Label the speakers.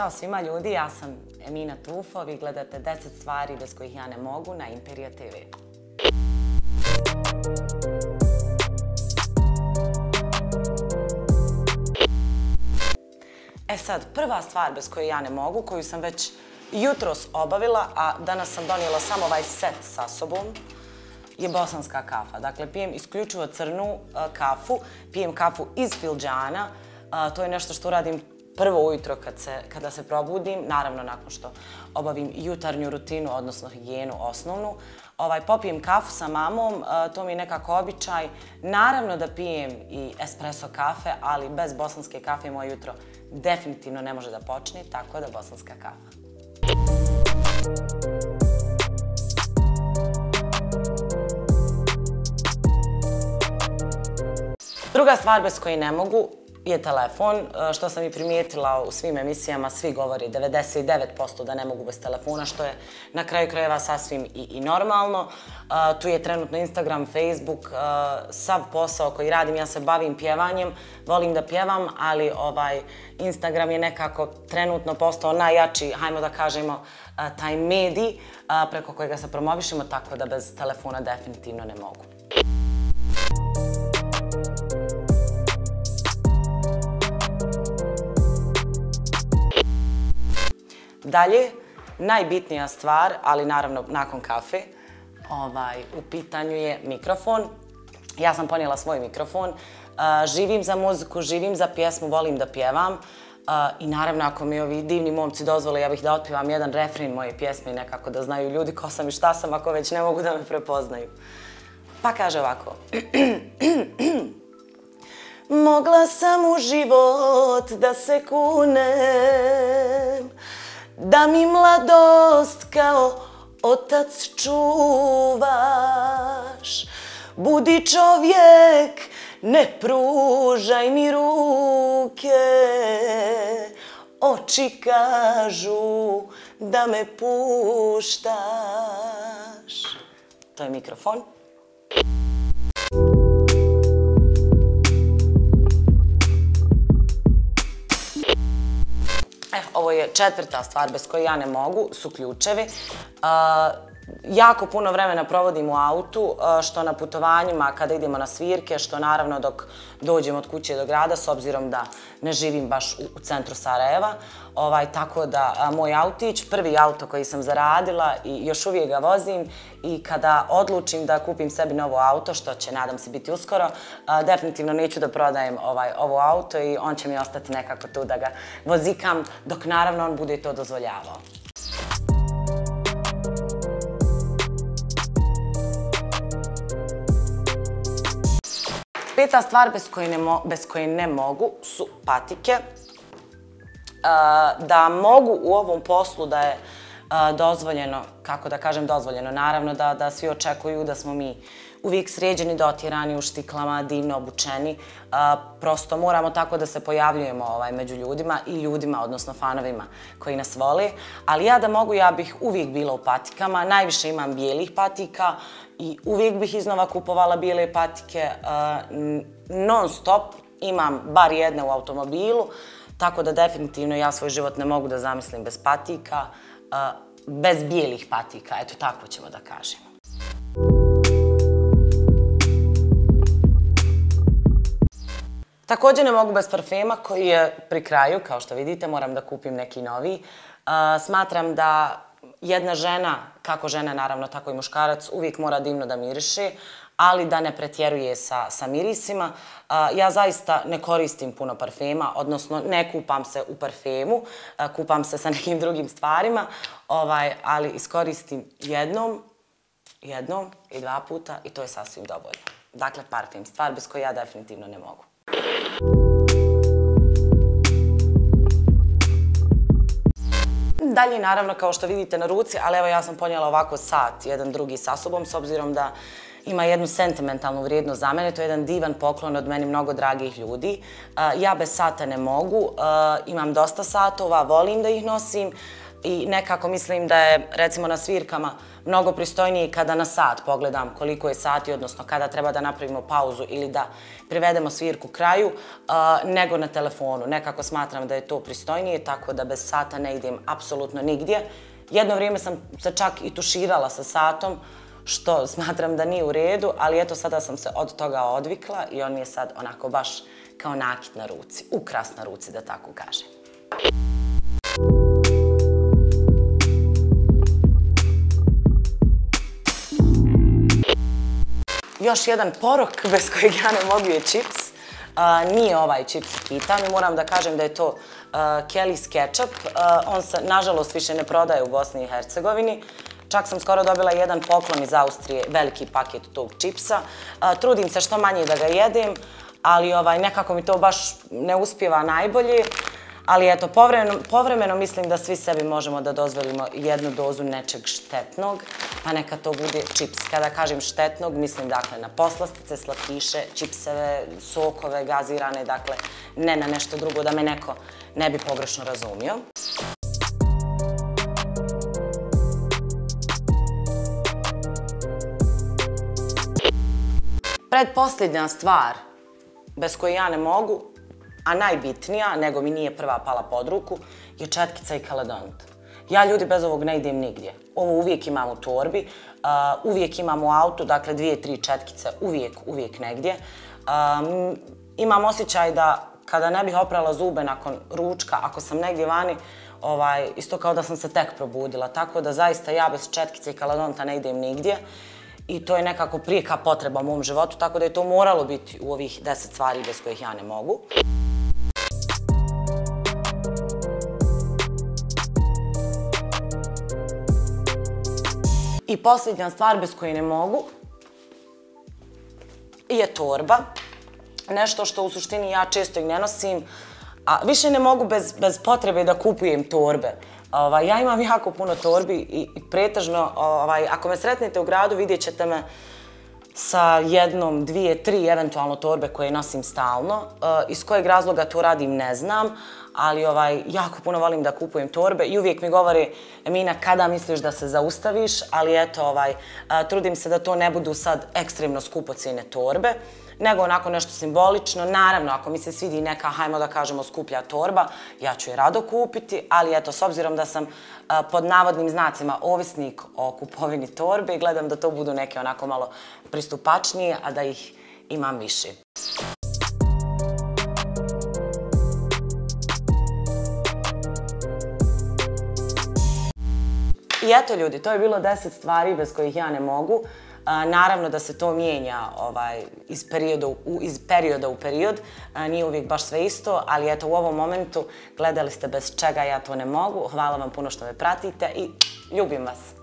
Speaker 1: Ćao svima ljudi, ja sam Emina Tufo, vi gledate 10 stvari bez kojih ja ne mogu na Imperija TV. E sad, prva stvar bez koje ja ne mogu, koju sam već jutros obavila, a danas sam donijela samo ovaj set sa sobom, je bosanska kafa. Dakle, pijem isključivo crnu kafu, pijem kafu iz filđana. To je nešto što uradim prvo ujutro kada se probudim, naravno nakon što obavim jutarnju rutinu, odnosno higijenu osnovnu. Popijem kafu sa mamom, to mi je nekako običaj. Naravno da pijem i espresso kafe, ali bez bosanske kafe moje jutro definitivno ne može da počne, tako da bosanska kafa. Druga stvar bez koje ne mogu je telefon, što sam i primijetila u svim emisijama, svi govori 99% da ne mogu bez telefona, što je na kraju krajeva sasvim i normalno. Tu je trenutno Instagram, Facebook, sav posao koji radim, ja se bavim pjevanjem, volim da pjevam, ali Instagram je nekako trenutno postao najjači, hajmo da kažemo, taj medij preko kojega se promovišemo, tako da bez telefona definitivno ne mogu. Dalje, najbitnija stvar, ali naravno nakon kafe, u pitanju je mikrofon. Ja sam ponijela svoj mikrofon, živim za muziku, živim za pjesmu, volim da pjevam i naravno ako mi ovi divni momci dozvole, ja bih da otpjevam jedan refren moje pjesme i nekako da znaju ljudi ko sam i šta sam ako već ne mogu da me prepoznaju. Pa kaže ovako. Mogla sam u život da se kunem, da mi mladost kao otac čuvaš. Budi čovjek, ne pružaj mi ruke, oči kažu da me puštaš. To je mikrofon. Ovo je četvrta stvar bez koje ja ne mogu, su ključevi. Jako puno vremena provodim u autu, što na putovanjima kada idemo na svirke, što naravno dok dođem od kuće do grada, s obzirom da ne živim baš u centru Sarajeva. Tako da moj autić, prvi auto koji sam zaradila i još uvijek ga vozim, i kada odlučim da kupim sebi novo auto, što će nadam se biti uskoro, definitivno neću da prodajem ovo auto i on će mi ostati nekako tu da ga vozikam, dok naravno on bude to dozvoljavao. Peta stvar bez koje ne mogu su patike. Da mogu u ovom poslu da je dozvoljeno, kako da kažem dozvoljeno, naravno da svi očekuju da smo mi uvijek sređeni, dotirani u štiklama, divno obučeni. Prosto moramo tako da se pojavljujemo među ljudima i ljudima, odnosno fanovima koji nas vole. Ali ja da mogu, ja bih uvijek bila u patikama. Najviše imam bijelih patika i uvijek bih iznova kupovala bijele patike. Non stop imam bar jedne u automobilu. Tako da definitivno ja svoj život ne mogu da zamislim bez patika, bez bijelih patika, eto tako ćemo da kažemo. Također ne mogu bez parfema koji je pri kraju, kao što vidite, moram da kupim neki novi. Smatram da jedna žena, kako žena naravno tako i muškarac, uvijek mora divno da miriše, ali da ne pretjeruje sa mirisima. Ja zaista ne koristim puno parfema, odnosno ne kupam se u parfemu, kupam se sa nekim drugim stvarima, ali iskoristim jednom i dva puta i to je sasvim dovoljno. Dakle, parfem, stvar bez koje ja definitivno ne mogu. Dalje, naravno, kao što vidite na ruci, ali evo ja sam ponijela ovako sat, jedan drugi sa sobom, s obzirom da ima jednu sentimentalnu vrijednost za mene. To je jedan divan poklon od meni mnogo dragih ljudi. Ja bez sata ne mogu, imam dosta satova, volim da ih nosim, i nekako mislim da je, recimo na svirkama, mnogo pristojnije kada na sat pogledam koliko je sati, odnosno kada treba da napravimo pauzu ili da privedemo svirku kraju, nego na telefonu. Nekako smatram da je to pristojnije, tako da bez sata ne idem apsolutno nigdje. Jedno vrijeme sam se čak i tuširala sa satom, što smatram da nije u redu, ali eto sada sam se od toga odvikla i on mi je sad onako baš kao nakit na ruci, ukras na ruci, da tako kažem. Još jedan porok bez kojeg ja ne mogu je čips. Nije ovaj čips u pitanju, moram da kažem da je to Kelly's ketchup. On se, nažalost, više ne prodaje u Bosni i Hercegovini. Čak sam skoro dobila jedan poklon iz Austrije, veliki paket tog čipsa. Trudim se što manje da ga jedem, ali nekako mi to baš ne uspijeva najbolje. Ali eto, povremeno mislim da svi sebi možemo da dozvolimo jednu dozu nečeg štetnog, pa neka to bude čips. Kada kažem štetnog, mislim dakle na poslastice, slatkiše, čipseve, sokove, gazirane, dakle ne na nešto drugo, da me neko ne bi pogrešno razumio. Predposljednja stvar bez koje ja ne mogu, a najbitnija, nego mi nije prva pala pod ruku, je četkica i kaledont. Ja, ljudi, bez ovog ne idem nigdje. Ovo uvijek imam u torbi, uvijek imam u autu, dakle 2-3 četkice, uvijek negdje. Imam osjećaj da kada ne bih oprala zube nakon ručka, ako sam negdje vani, isto kao da sam se tek probudila. Tako da zaista ja bez četkice i kaledonta ne idem nigdje. I to je nekako prijeka potreba u mom životu, tako da je to moralo biti u ovih 10 stvari bez kojih ja ne mogu. I posljednja stvar bez koje ne mogu je torba. Nešto što u suštini ja često i ne nosim, a više ne mogu bez potrebe da kupujem torbe. Ja imam jako puno torbi i pretežno, ako me sretnete u gradu, vidjet ćete me sa jednom, dvije, tri eventualno torbe koje nosim stalno. Iz kojeg razloga to radim ne znam, ali jako puno volim da kupujem torbe i uvijek mi govore: Emina, kada misliš da se zaustaviš, ali eto, trudim se da to ne budu sad ekstremno skupocjene torbe, nego onako nešto simbolično. Naravno, ako mi se svidi neka, hajmo da kažemo, skuplja torba, ja ću je rado kupiti, ali eto, s obzirom da sam pod navodnim znacima ovisnik o kupovini torbe, gledam da to budu neke onako malo pristupačnije, a da ih imam više. I eto, ljudi, to je bilo 10 stvari bez kojih ja ne mogu. Naravno da se to mijenja iz perioda u period, nije uvijek baš sve isto, ali eto, u ovom momentu gledali ste bez čega ja to ne mogu. Hvala vam puno što me pratite i ljubim vas.